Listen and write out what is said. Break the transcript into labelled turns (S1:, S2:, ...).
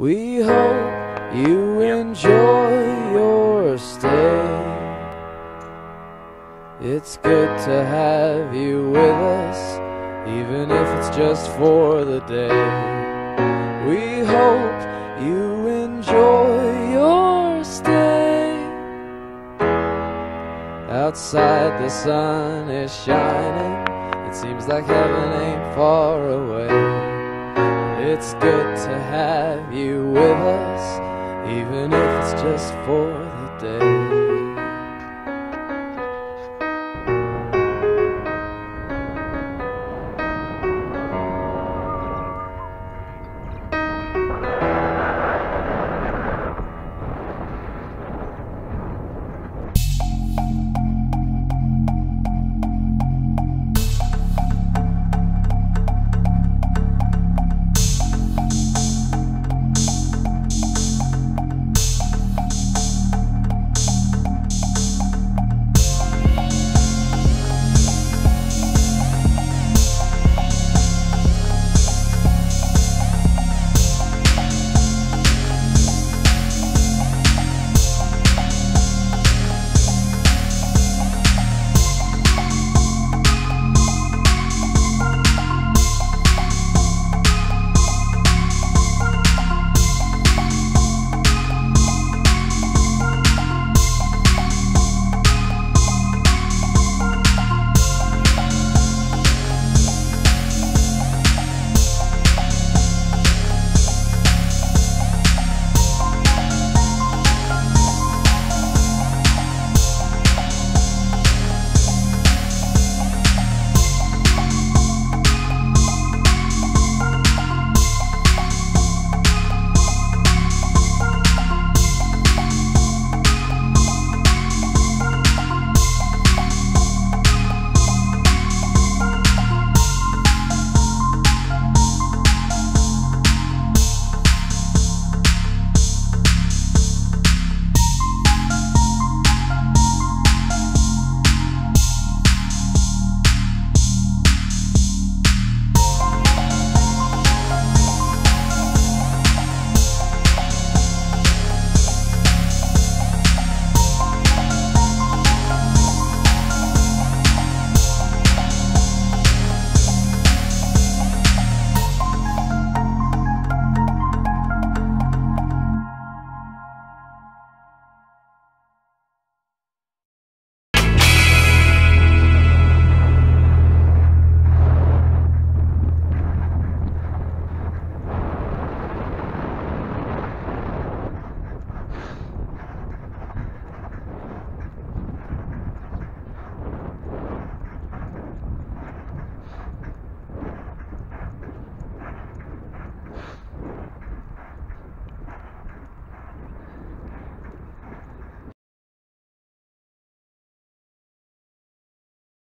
S1: We hope you enjoy your stay. It's good to have you with us, even if it's just for the day. We hope you enjoy your stay. Outside the sun is shining, it seems like heaven ain't far away. It's good to have you with us, even if it's just for the day.